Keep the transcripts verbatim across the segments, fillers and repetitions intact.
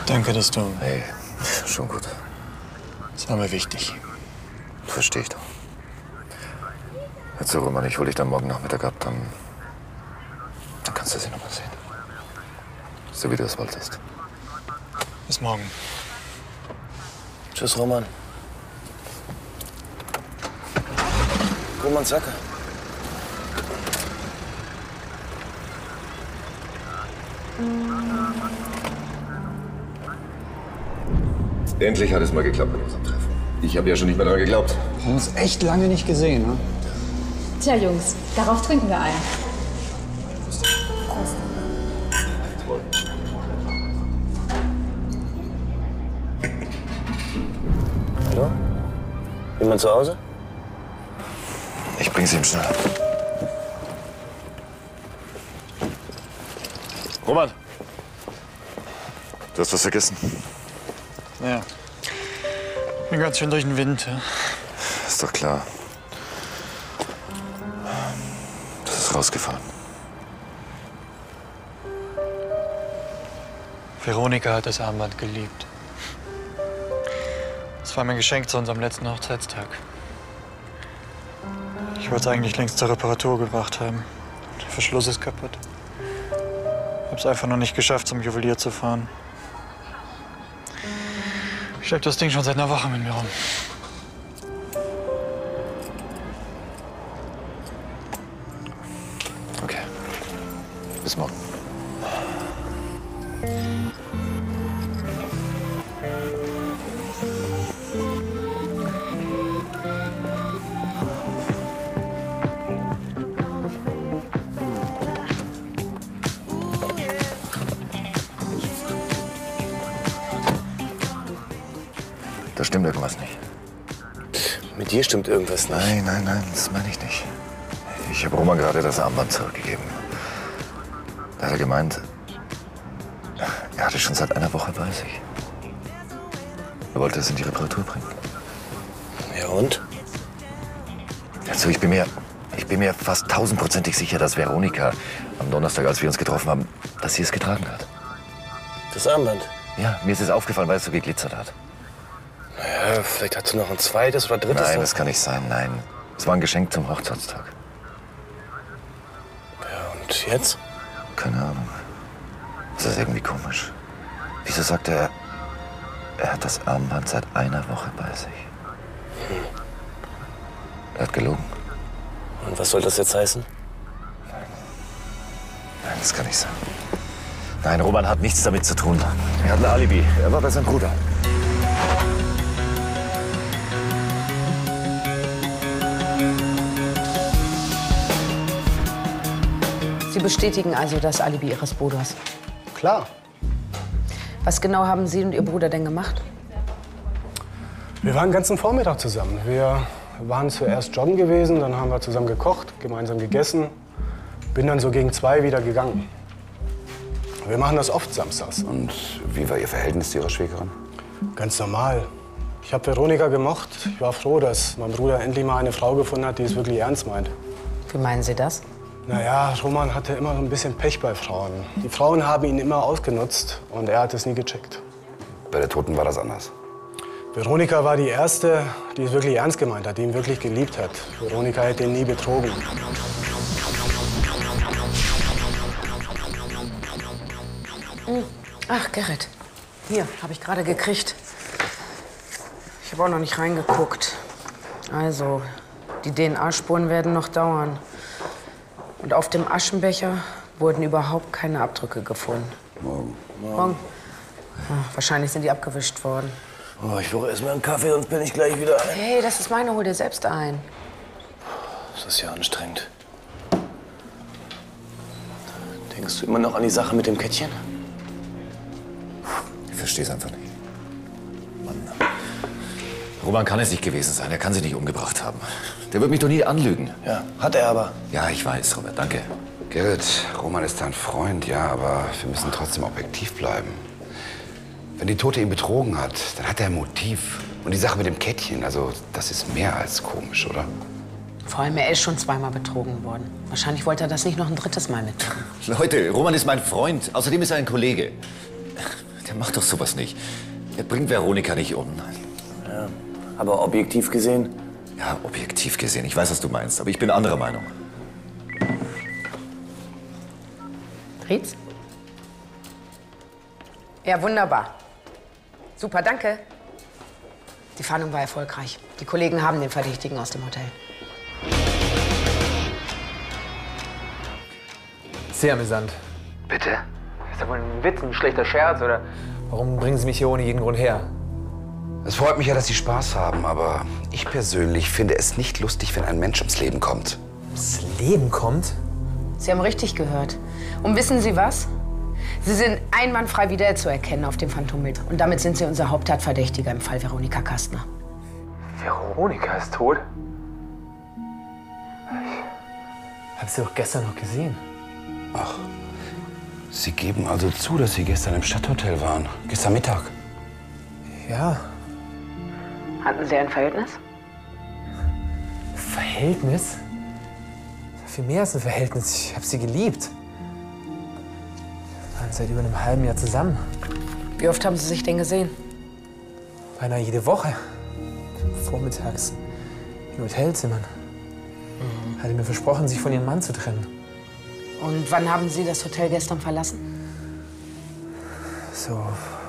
Danke, dass du... Hey, schon gut. Das war mir wichtig. Verstehe ich doch. Jetzt so, Roman, ich hole dich dann morgen Nachmittag ab, dann... Dann kannst du sie noch mal sehen. So wie du es wolltest. Bis morgen. Tschüss, Roman. Roman Zacker. Endlich hat es mal geklappt mit unserem Treffen. Ich habe ja schon nicht mehr daran geglaubt. Wir haben uns echt lange nicht gesehen, ne? Tja, Jungs, darauf trinken wir ein. Prost. Hallo? Jemand zu Hause? Ich bring's ihm schnell. Roman! Du hast was vergessen. Ja. Bin ganz schön durch den Wind. Ja. Ist doch klar. Das ist rausgefahren. Veronika hat das Armband geliebt. Das war mein Geschenk zu unserem letzten Hochzeitstag. Ich wollte es eigentlich längst zur Reparatur gebracht haben. Der Verschluss ist kaputt. Ich hab's einfach noch nicht geschafft, zum Juwelier zu fahren. Ich schlepp das Ding schon seit einer Woche mit mir rum. Okay. Bis morgen. Da stimmt irgendwas nicht. Mit dir stimmt irgendwas nicht. Nein, nein, nein, das meine ich nicht. Ich habe Roman gerade das Armband zurückgegeben. Da hat er gemeint, er hatte schon seit einer Woche bei sich. Er wollte es in die Reparatur bringen. Ja und? Also ich bin mir, ich bin mir fast tausendprozentig sicher, dass Veronika am Donnerstag, als wir uns getroffen haben, dass sie es getragen hat. Das Armband? Ja, mir ist es aufgefallen, weil es so geglitzert hat. Naja, vielleicht hat sie noch ein zweites oder drittes. Nein, das kann nicht sein, nein. Es war ein Geschenk zum Hochzeitstag. Ja, und jetzt? Keine Ahnung. Das ist irgendwie komisch. Wieso sagt er, er hat das Armband seit einer Woche bei sich? Hm. Er hat gelogen. Und was soll das jetzt heißen? Nein, das kann nicht sein. Nein, Roman hat nichts damit zu tun. Er hat ein Alibi. Er war bei seinem Bruder. Sie bestätigen also das Alibi Ihres Bruders? Klar. Was genau haben Sie und Ihr Bruder denn gemacht? Wir waren den ganzen Vormittag zusammen. Wir waren zuerst joggen gewesen, dann haben wir zusammen gekocht, gemeinsam gegessen. Bin dann so gegen zwei wieder gegangen. Wir machen das oft samstags. Und wie war Ihr Verhältnis zu Ihrer Schwägerin? Ganz normal. Ich habe Veronika gemocht. Ich war froh, dass mein Bruder endlich mal eine Frau gefunden hat, die es wirklich ernst meint. Wie meinen Sie das? Naja, Roman hatte immer so ein bisschen Pech bei Frauen. Die Frauen haben ihn immer ausgenutzt und er hat es nie gecheckt. Bei der Toten war das anders. Veronika war die Erste, die es wirklich ernst gemeint hat, die ihn wirklich geliebt hat. Veronika hätte ihn nie betrogen. Ach, Gerrit. Hier, habe ich gerade gekriegt. Ich habe auch noch nicht reingeguckt. Also, die D N A-Spuren werden noch dauern. Und auf dem Aschenbecher wurden überhaupt keine Abdrücke gefunden. Morgen. Morgen? Ja, wahrscheinlich sind die abgewischt worden. Oh, ich brauche erst mal einen Kaffee, sonst bin ich gleich wieder ein. Hey, das ist meine, hol dir selbst ein. Das ist ja anstrengend. Denkst du immer noch an die Sache mit dem Kettchen? Ich verstehe es einfach nicht. Mann. Roman kann es nicht gewesen sein. Er kann sie nicht umgebracht haben. Der wird mich doch nie anlügen. Ja, hat er aber. Ja, ich weiß, Robert, danke. Gerrit, Roman ist dein Freund, ja, aber wir müssen trotzdem objektiv bleiben. Wenn die Tote ihn betrogen hat, dann hat er ein Motiv. Und die Sache mit dem Kettchen, also das ist mehr als komisch, oder? Vor allem, er ist schon zweimal betrogen worden. Wahrscheinlich wollte er das nicht noch ein drittes Mal mitmachen. Leute, Roman ist mein Freund. Außerdem ist er ein Kollege. Der macht doch sowas nicht. Der bringt Veronika nicht um. Ja, aber objektiv gesehen? Ja, objektiv gesehen. Ich weiß, was du meinst, aber ich bin anderer Meinung. Rietz? Ja, wunderbar. Super, danke. Die Fahndung war erfolgreich. Die Kollegen haben den Verdächtigen aus dem Hotel. Sehr amüsant. Bitte? Ist ja wohl ein Witz, ein schlechter Scherz, oder? Warum bringen Sie mich hier ohne jeden Grund her? Es freut mich ja, dass Sie Spaß haben, aber ich persönlich finde es nicht lustig, wenn ein Mensch ums Leben kommt. Das Leben kommt? Sie haben richtig gehört. Und wissen Sie was? Sie sind einwandfrei wiederzuerkennen auf dem Phantombild. Und damit sind Sie unser Haupttatverdächtiger im Fall Veronika Kastner. Veronika ist tot? Ich habe sie doch gestern noch gesehen. Ach, Sie geben also zu, dass Sie gestern im Stadthotel waren. Gestern Mittag. Ja. Hatten Sie ein Verhältnis? Verhältnis? Viel mehr als ein Verhältnis. Ich habe sie geliebt. Wir waren seit über einem halben Jahr zusammen. Wie oft haben Sie sich denn gesehen? Beinahe jede Woche. Vormittags. In Hotelzimmern. Mhm. Hatte mir versprochen, sich von ihrem Mann zu trennen. Und wann haben Sie das Hotel gestern verlassen? So.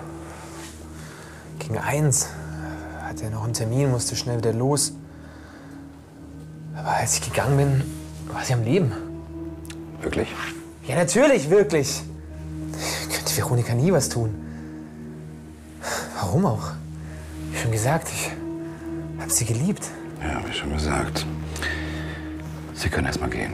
Gegen eins. Hatte er noch einen Termin, musste schnell wieder los. Aber als ich gegangen bin, war sie am Leben. Wirklich? Ja, natürlich, wirklich. Könnte Veronika nie was tun. Warum auch? Wie schon gesagt, ich habe sie geliebt. Ja, wie schon gesagt. Sie können erst mal gehen.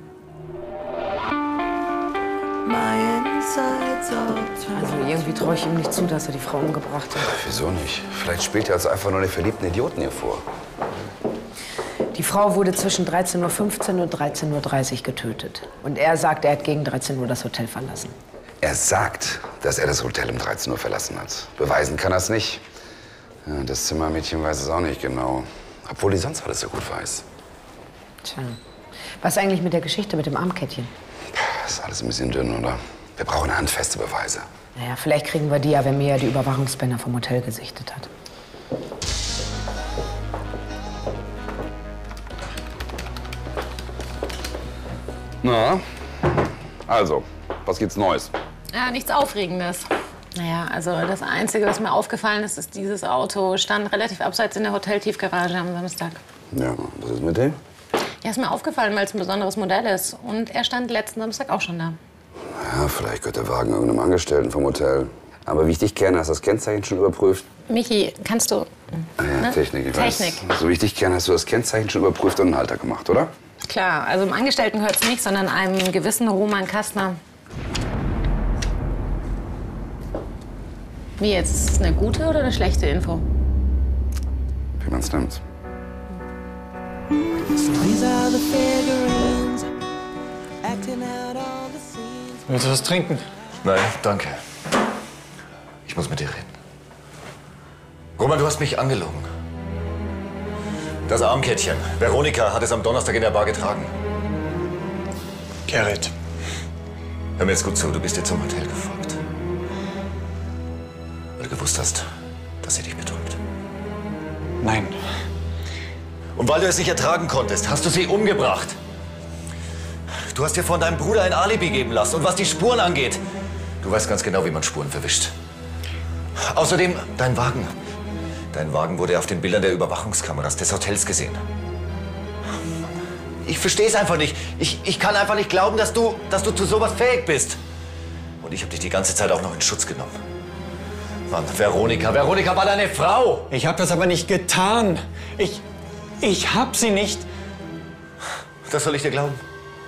Also irgendwie traue ich ihm nicht zu, dass er die Frau umgebracht hat. Wieso nicht? Vielleicht spielt er also einfach nur den verliebten Idioten hier vor. Die Frau wurde zwischen dreizehn Uhr fünfzehn und dreizehn Uhr dreißig getötet. Und er sagt, er hat gegen dreizehn Uhr das Hotel verlassen. Er sagt, dass er das Hotel um dreizehn Uhr verlassen hat. Beweisen kann er es nicht. Ja, das Zimmermädchen weiß es auch nicht genau. Obwohl die sonst alles so gut weiß. Tja. Was ist eigentlich mit der Geschichte mit dem Armkettchen? Das ist alles ein bisschen dünn, oder? Wir brauchen handfeste Beweise. Naja, vielleicht kriegen wir die ja, wenn Mia die Überwachungsbänder vom Hotel gesichtet hat. Na, also, was gibt's Neues? Ja, nichts Aufregendes. Naja, also das Einzige, was mir aufgefallen ist, ist, dieses Auto stand relativ abseits in der Hoteltiefgarage am Samstag. Ja, was ist mit dem? Ja, ist mir aufgefallen, weil es ein besonderes Modell ist. Und er stand letzten Samstag auch schon da. Ja, vielleicht gehört der Wagen irgendeinem Angestellten vom Hotel. Aber wie ich dich kenne, hast du das Kennzeichen schon überprüft? Michi, kannst du... Ah ja, ne? Technik, ich Technik. weiß. So wie ich dich kenne, hast du das Kennzeichen schon überprüft und einen Halter gemacht, oder? Klar, also dem Angestellten gehört es nicht, sondern einem gewissen Roman Kastner. Wie jetzt? Ist es eine gute oder eine schlechte Info? Wie man's nimmt. Willst du was trinken? Nein, danke. Ich muss mit dir reden. Roman, du hast mich angelogen. Das Armkettchen. Veronika hat es am Donnerstag in der Bar getragen. Gerrit. Hör mir jetzt gut zu, du bist ihr zum Hotel gefolgt. Weil du gewusst hast, dass sie dich betrügt. Nein. Und weil du es nicht ertragen konntest, hast du sie umgebracht. Du hast dir von deinem Bruder ein Alibi geben lassen. Und was die Spuren angeht, du weißt ganz genau, wie man Spuren verwischt. Außerdem, dein Wagen. Dein Wagen wurde auf den Bildern der Überwachungskameras des Hotels gesehen. Ich verstehe es einfach nicht. Ich, ich kann einfach nicht glauben, dass du, dass du zu sowas fähig bist. Und ich habe dich die ganze Zeit auch noch in Schutz genommen. Mann, Veronika, Veronika war deine Frau. Ich habe das aber nicht getan. Ich, ich hab sie nicht. Das soll ich dir glauben?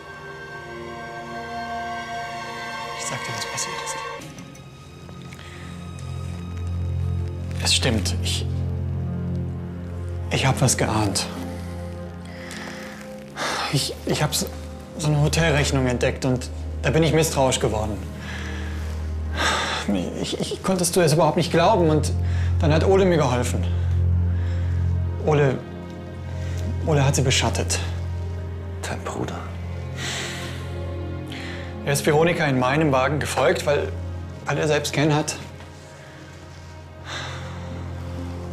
Ich sag dir, was passiert ist. Es stimmt. Ich, ich habe was geahnt. Ich, ich habe so eine Hotelrechnung entdeckt und da bin ich misstrauisch geworden. Ich, ich konnte es zuerst überhaupt nicht glauben und dann hat Ole mir geholfen. Ole, Ole hat sie beschattet. Dein Bruder. Er ist Veronika in meinem Wagen gefolgt, weil, weil er selbst Ken hat.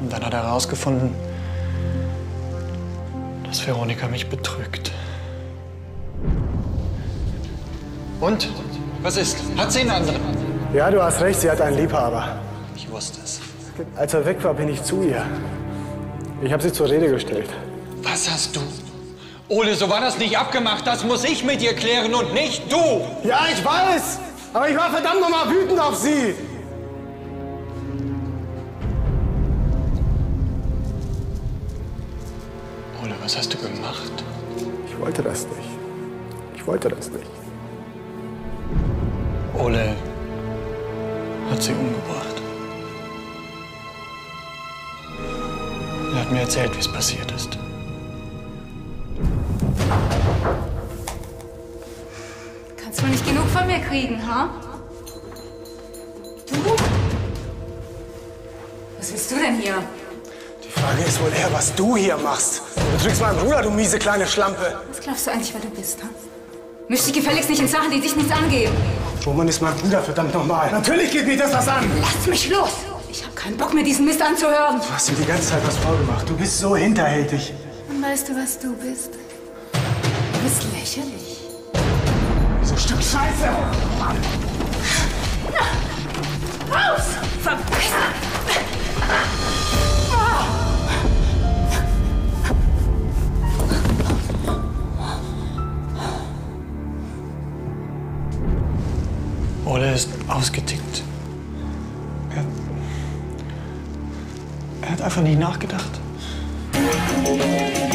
Und dann hat er herausgefunden, dass Veronika mich betrügt. Und? Was ist? Hat sie einen anderen? Ja, du hast recht, sie hat einen Liebhaber. Ich wusste es. Als er weg war, bin ich zu ihr. Ich habe sie zur Rede gestellt. Was hast du? Ole, so war das nicht abgemacht. Das muss ich mit dir klären und nicht du. Ja, ich weiß. Aber ich war verdammt noch mal wütend auf sie. Ole, was hast du gemacht? Ich wollte das nicht. Ich wollte das nicht. Ole hat sie umgebracht. Er hat mir erzählt, wie es passiert ist. Kannst du nicht genug von mir kriegen, ha? Du? Was willst du denn hier? Die Frage ist wohl eher, was du hier machst. Du betrügst meinen Bruder, du miese kleine Schlampe. Was glaubst du eigentlich, wer du bist, ha? Misch dich gefälligst nicht in Sachen, die dich nichts angehen. Roman ist mein Bruder, verdammt nochmal. Natürlich geht mich das was an. Lass mich los! Ich habe keinen Bock mehr, diesen Mist anzuhören. Du hast mir die ganze Zeit was vorgemacht. Du bist so hinterhältig. Und weißt du, was du bist? Du bist lächerlich. So Stück Scheiße! Raus! Verpiss! Ole ist ausgetickt. Er, er hat einfach nicht nachgedacht.